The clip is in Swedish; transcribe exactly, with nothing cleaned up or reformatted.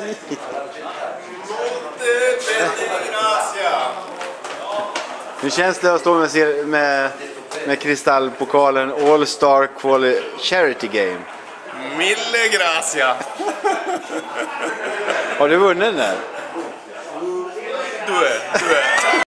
Hur känns det att stå med, med, med kristallpokalen All-Star Quality Charity Game? Mille gracia. Har du vunnit den där? Du är, du är.